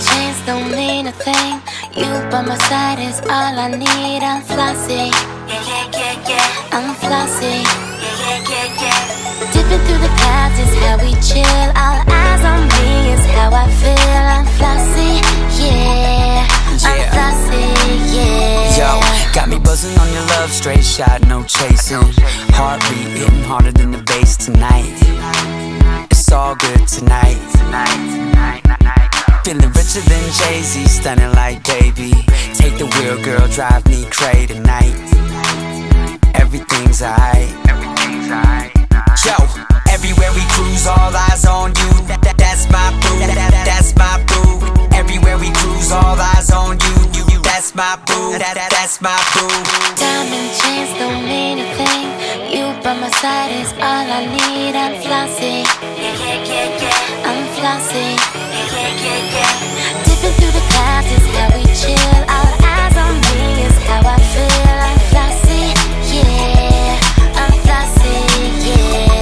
chains don't mean a thing. You by my side is all I need. I'm flossy, I'm flossy, dipping through the clouds is how we chill. All eyes on me is how I feel. I'm flossy, yeah, I'm flossy, yeah. Yo, got me buzzing on your love, straight shot, no chasing. Heartbeat hitting harder than the bass tonight. It's all good tonight. Feeling richer than Jay-Z, stunning like baby. Take the wheel, girl, drive me cray tonight. Everything's alright. Yo, everywhere we cruise, all eyes on you. That's my boo, that's my boo. Everywhere we cruise, all eyes on you. That's my boo, that's my boo. Diamond chains don't mean a thing. You by my side is all I need. I'm flossy, I'm flossy, dipping through the clouds is how we chill. All eyes on me is how I feel. I'm flossy, yeah, I'm flossy, yeah.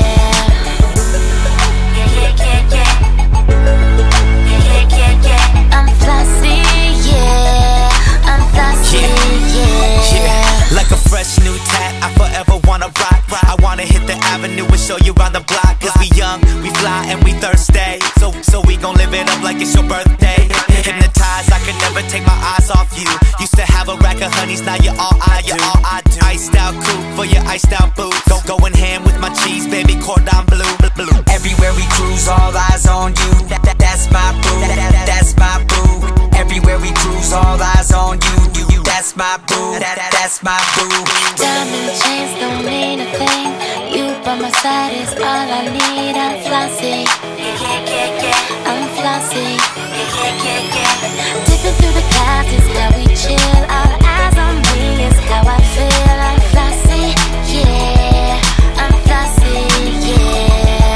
I'm flossy, yeah, I'm flossy, yeah. Like a fresh new tat, I forever wanna rock. I wanna hit the avenue and show you around the block. Cause we young, we fly, and we thirsty. So we gon' live it up like it's your birthday. Hypnotized, I can never take my eyes off you. Used to have a rack of honeys, now you're all I do. Iced out coupe for your iced out boots. Going ham with my cheese, baby, cordon bleu. Everywhere we cruise, all eyes on you. That's my boo, that's my boo. Everywhere we cruise, all eyes on you. That's my boo, that's my boo. Diamond chains don't mean a thing. You by my side is all I need. I'm flossy, I'm flossy, dipping through the clouds is how we chill. All eyes on me is how I feel. I'm flossy, yeah, I'm flossy, yeah.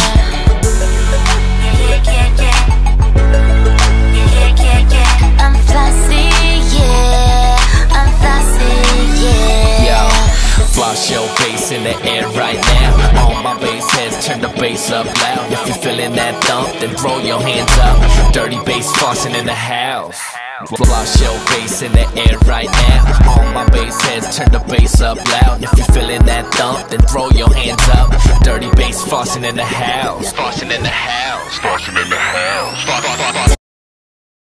I'm flossy, yeah, I'm flossy, yeah. Yo, floss your bass in the air right now. All my bass heads, turn the bass up loud. If you're feeling that thump, then throw your hands up. Dirty bass flossing in the house. Floss your bass in the air right now. All my bass heads, turn the bass up loud. If you're feeling that thump, then throw your hands up. Dirty bass flossing in the house. Flossing in the house. Flossing in the house.